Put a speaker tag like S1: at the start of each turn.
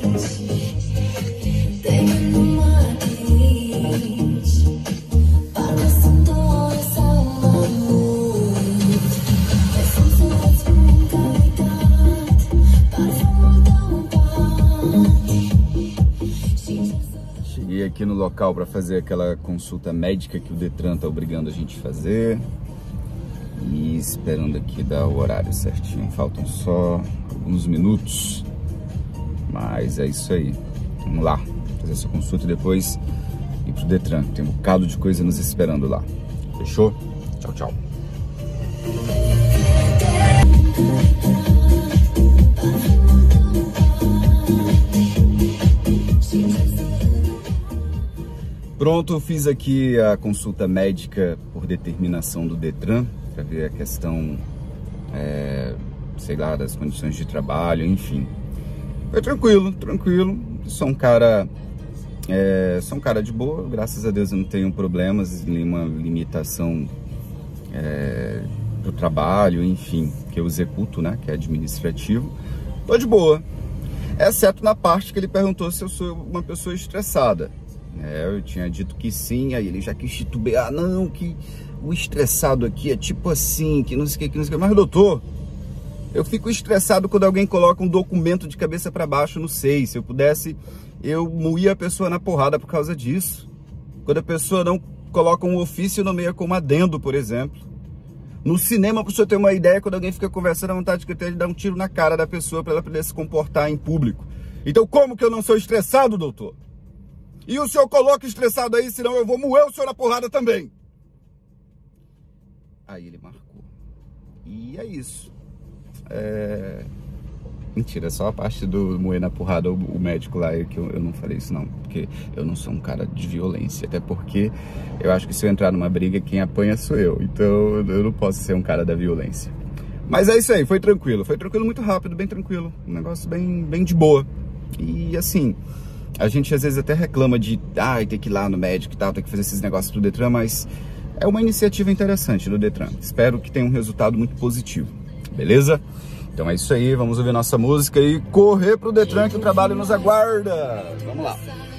S1: Cheguei aqui no local para fazer aquela consulta médica que o Detran tá obrigando a gente a fazer. E esperando aqui dar o horário certinho. Faltam só alguns minutos. Mas é isso aí. Vamos lá. Fazer essa consulta e depois ir pro Detran. Tem um bocado de coisa nos esperando lá. Fechou? Tchau, tchau. Pronto, fiz aqui a consulta médica por determinação do Detran, para ver a questão, sei lá, das condições de trabalho, enfim. Foi tranquilo, tranquilo. Sou um cara de boa, graças a Deus eu não tenho problemas, nenhuma limitação do trabalho, enfim, que eu executo, né, que é administrativo. Tô de boa, exceto na parte que ele perguntou se eu sou uma pessoa estressada. Eu tinha dito que sim, aí ele já quis titubear, não, que o estressado aqui é tipo assim, que não sei o que, que não sei o que. Mas, doutor, eu fico estressado quando alguém coloca um documento de cabeça para baixo no SEI. Se eu pudesse, eu moía a pessoa na porrada por causa disso. Quando a pessoa não coloca um ofício no meio como adendo, por exemplo. No cinema, para você ter uma ideia, quando alguém fica conversando, a vontade que eu tenho de dar um tiro na cara da pessoa para ela poder se comportar em público. Então, como que eu não sou estressado, doutor? E o senhor coloca estressado aí, senão eu vou moer o senhor na porrada também. Aí ele marcou. E é isso. Mentira, só a parte do moer na porrada, o médico lá, que eu não falei isso não. Porque eu não sou um cara de violência. Até porque eu acho que se eu entrar numa briga, quem apanha sou eu. Então eu não posso ser um cara da violência. Mas é isso aí, foi tranquilo. Foi tranquilo, muito rápido, bem tranquilo. Um negócio bem de boa. E assim... A gente às vezes até reclama de ter que ir lá no médico e tal, tem que fazer esses negócios do Detran, mas é uma iniciativa interessante do Detran. Espero que tenha um resultado muito positivo, beleza? Então é isso aí, vamos ouvir nossa música e correr pro Detran que o trabalho nos aguarda. Vamos lá.